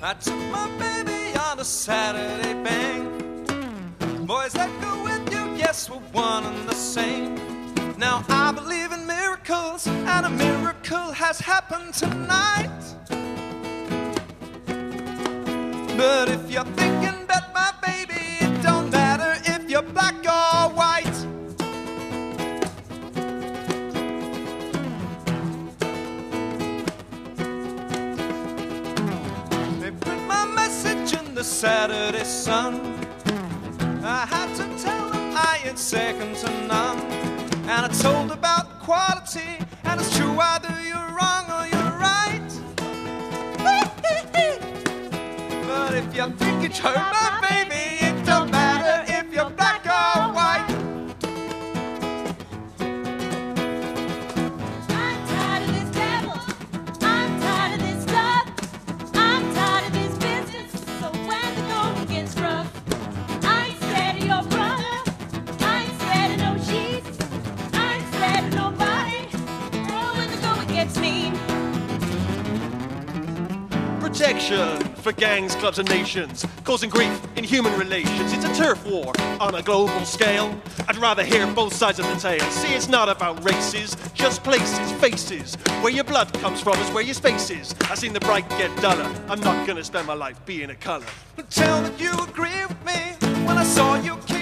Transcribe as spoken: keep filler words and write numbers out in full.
I took my baby on a Saturday bang. Boys that go with you, yes, we're one and the same. Now I believe in miracles, and a miracle has happened tonight. But if you're thinking about my baby, it don't matter if you're black or white. They put my message in the Saturday Sun. I had to tell them I ain't second to none. And I told about quality, and it's true either you're wrong or you're right. But if you think it's hurt my baby, it don't matter if you're black or white. I'm tired of this devil, I'm tired of this stuff, I'm tired of this business, so when the going gets rough, I ain't scared of your brother, I ain't scared of no sheets, I ain't scared of nobody, oh, when the going gets mean. Protection for gangs, clubs and nations, causing grief in human relations. It's a turf war on a global scale. I'd rather hear both sides of the tale. See, it's not about races, just places, faces. Where your blood comes from is where your space is. I've seen the bright get duller. I'm not gonna spend my life being a colour. Tell that you agree with me when I saw you kiss